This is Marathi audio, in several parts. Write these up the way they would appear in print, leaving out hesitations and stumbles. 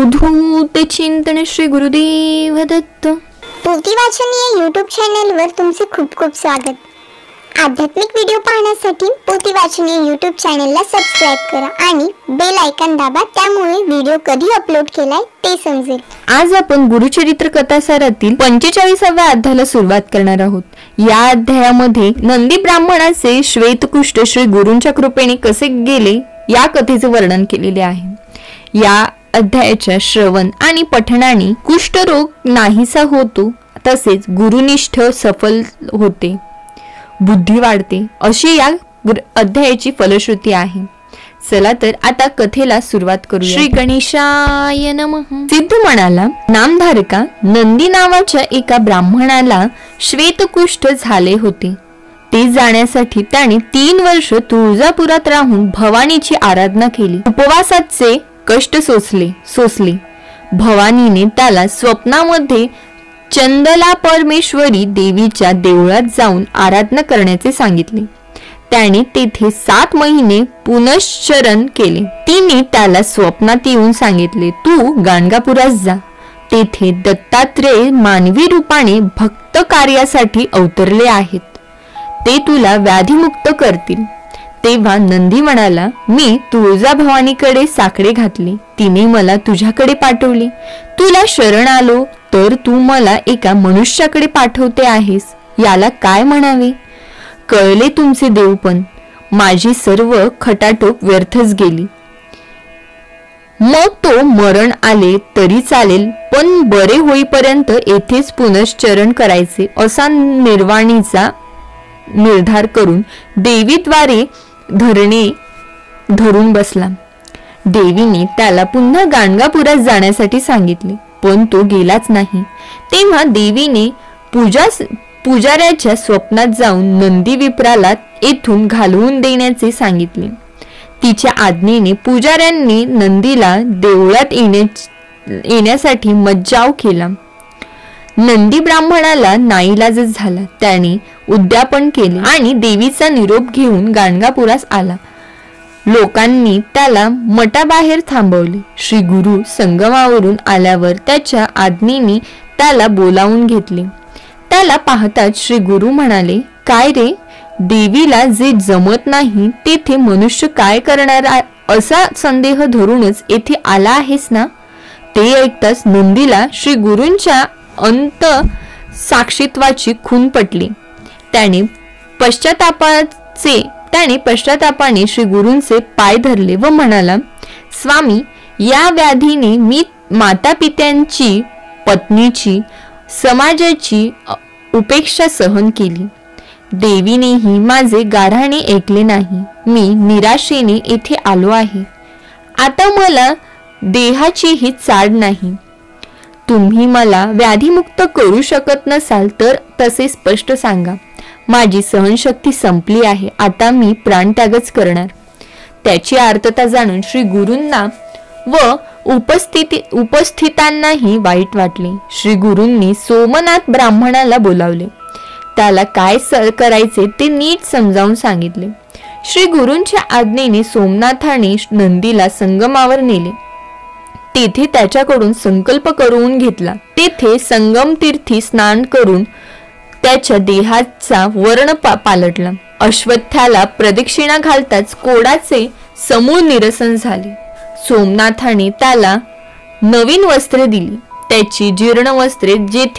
अवधूत चिंतन श्री गुरुदेव दत्त. पोथी वाचन या यूट्यूब चॅनलवर तुमचे खूप खूप स्वागत. आध्यात्मिक व्हिडिओ पाहण्यासाठी पोथी वाचन या यूट्यूब चॅनलला सबस्क्राइब करा आणि बेल आयकॉन दाबा, त्यामुळे व्हिडिओ कधी अपलोड केलाय ते समजेल. आज आपण गुरुचरित्र कथासारातील 45व्या अध्यायाला सुरुवात करणार आहोत. या अध्यायामध्ये नंदी ब्राह्मणाचे श्वेतकुष्ठ श्री गुरूंच्या कृपेने कसे गेले या कथेचे वर्णन केलेले आहे. या अध्यायाच्या श्रवण आणि पठणाने कुष्ठरोग नाहीसा होतो, तसेच गुरुनिष्ठ सफल होते, बुद्धी वाढते, अशी या अध्यायाची फलश्रुती आहे. चला तर आता कथेला सुरुवात करू. श्री गणेशाय नमः. सिद्ध म्हणाला, नामधारका नंदी नावाच्या एका ब्राह्मणाला श्वेतकुष्ठ झाले होते. ते जाण्यासाठी त्याने 3 वर्ष तुळजापुरात राहून भवानीची आराधना केली. उपवासाचे कष्ट सोसले. भवानीने त्याला स्वप्नामध्ये चंदला परमेश्वरी देवीच्या देवळात जाऊन आराधना करण्याचे सांगितले. त्याने तेथे 7 महिने पुनश्चरण केले. तिने त्याला स्वप्नात येऊन सांगितले, तू गाणगापुरास जा. तेथे दत्तात्रेय मानवी रूपाने भक्त कार्यासाठी अवतरले आहेत. ते तुला व्याधीमुक्त करतील. तेव्हा नंदी म्हणाला, मी तुळजाभवानीकडे साकडे घातले. तिने मला तुझ्याकडे पाठवले. तुला शरण आलो तर तू मला एका मनुष्याकडे पाठवते आहेस. याला काय म्हणावे? कळले तुमचे देवपण. माझी सर्व खटाटोप व्यर्थच गेली. मग तो मरण आले तरी चालेल, पण बरे होईपर्यंत येथेच पुनश्चरण करायचे असा निर्वाणीचा निर्धार करून देवीद्वारे धरून बसला. देवीने त्याला पुन्हा गाणगापुरात जाण्यासाठी सांगितले, पण तो गेलाच नाही. तेव्हा देवीने पुजाऱ्याच्या स्वप्नात जाऊन नंदी विप्राला येथून घालवून देण्याचे सांगितले. तिच्या आज्ञेने पुजाऱ्यांनी नंदीला देवळात येण्यासाठी मज्जाव केला. नंदी ब्राह्मणाला नाईलाजच झाला. त्याने उद्यापन केले आणि देवीचा निरोप घेऊन गाणगापुरास आला. लोकांनी त्याला मठाबाहेर थांबवले. श्री गुरु संगमावरून आल्यावर त्याच्या आज्ञेने त्याला बोलावून घेतले. त्याला पाहताच श्री गुरु म्हणाले, काय रे, देवीला जे जमत नाही तेथे मनुष्य काय करणार असा संदेह धरूनच येथे आला आहेस ना. ते ऐकताच नंदीला श्री गुरूंच्या अंत साक्षीत्वाची खून पटली. त्याने पश्चातापाने श्री गुरूंचे पाय धरले व म्हणाला, स्वामी, या व्याधीने मी माता पित्यांची, पत्नीची, समाजाची उपेक्षा सहन केली. देवीनेही माझे गाऱ्हाणे ऐकले नाही. मी निराशेने येथे आलो आहे. आता मला देहाचीही चाड नाही. तुम्ही मला व्याधीमुक्त करू शकत नसाल तर तसे स्पष्ट सांगा. माझी सहनशक्ती संपली आहे. आता मी प्राणत्यागच करणार. त्याची आर्तता जाणून श्री गुरूंना व उपस्थितांनाही वाईट वाटले. श्री गुरूंनी सोमनाथ ब्राह्मणाला बोलावले. त्याला काय करायचे ते नीट समजावून सांगितले. श्री गुरूंच्या आज्ञेने सोमनाथाने नंदीला संगमावर नेले. तेथे त्याच्याकडून संकल्प करून घेतला. तेथे संगम तीर्थी स्नान करून त्याच्या देहाचा वर्ण पालटला. अश्वत्थाला प्रदक्षिणा घालताच कोडाचे समूळ निरसन झाले. सोमनाथाने त्याला नवीन वस्त्रे दिली. त्याची जीर्ण वस्त्रे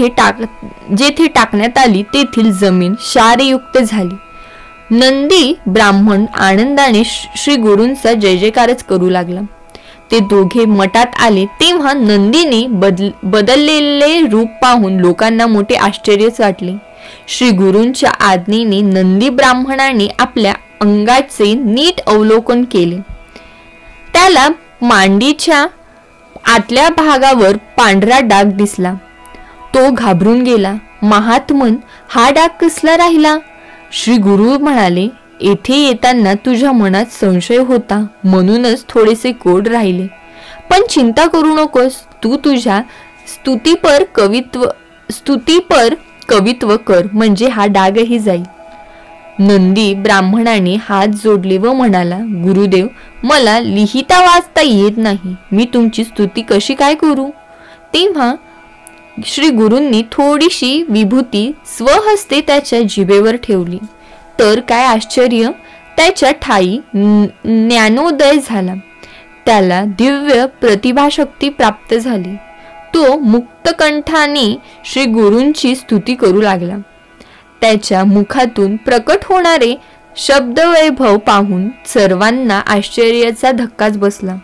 जेथे टाकण्यात आली तेथील जमीन क्षारयुक्त झाली. नंदी ब्राह्मण आनंदाने श्री गुरूंचा जय जयकारच करू लागला. ते दोघे मठात आले तेव्हा नंदीने बदललेले रूप पाहून लोकांना मोठे आश्चर्यच वाटले. श्री गुरूंच्या आज्ञेने नंदी ब्राह्मणाने आपल्या अंगाचे नीट अवलोकन केले. त्याला मांडीच्या आतल्या भागावर पांढरा डाग दिसला. तो घाबरून गेला. महात्मन, हा डाग कसला राहिला? श्री गुरु म्हणाले, येथे येताना तुझ्या मनात संशय होता, म्हणूनच थोडेसे कोड राहिले. पण चिंता करू नकोस. तू तुझ्या स्तुतीपर कवित्व कर, म्हणजे हा डागही जाईल. नंदी ब्राह्मणाने हात जोडले व म्हणाला, गुरुदेव, मला लिहिता वाचता येत नाही, मी तुमची स्तुती कशी काय करू? तेव्हा श्री गुरूंनी थोडीशी विभूती स्वहस्ते त्याच्या जिभेवर ठेवली. तर काय आश्चर्य, त्याच्या ठायी ज्ञानोदय झाला. त्याला दिव्य प्रतिभाशक्ती प्राप्त झाली. तो मुक्तकंठाने श्री गुरूंची स्तुती करू लागला. त्याच्या मुखातून प्रकट होणारे शब्दवैभव पाहून सर्वांना आश्चर्याचा धक्काच बसला.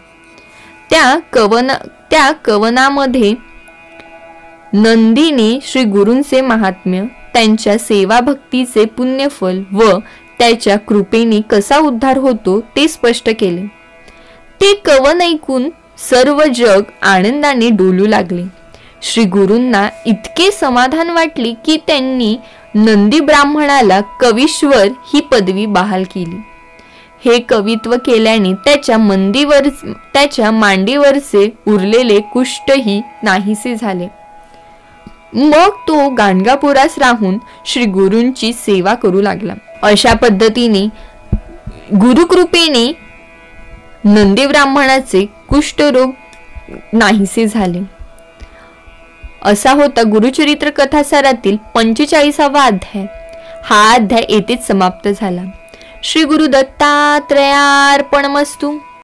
त्या कवनामध्ये नंदीने श्री गुरूंचे महात्म्य, त्यांच्या सेवा भक्तीचे पुण्यफल व त्याच्या कृपेने कसा उद्धार होतो ते स्पष्ट केले. ते कवन ऐकून सर्व जग आनंदाने डोलू लागले. श्री गुरूंना इतके समाधान वाटले की त्यांनी नंदी ब्राह्मणाला कवीश्वर ही पदवी बहाल केली. हे कवित्व केल्याने त्याच्या मांडीवरचे उरलेले कुष्ठही नाहीसे झाले. मग तो गाणगापुरास राहून श्री गुरूंची सेवा करू लागला. अशा पद्धतीने गुरुकृपेने नंदी ब्राह्मणाचे कुष्ठरोग नाहीसे झाले. असा होता गुरुचरित्र कथासारातील 45वा अध्याय. हा अध्याय येथेच समाप्त झाला. श्री गुरु दत्तात्रेयार्पणमस्तु.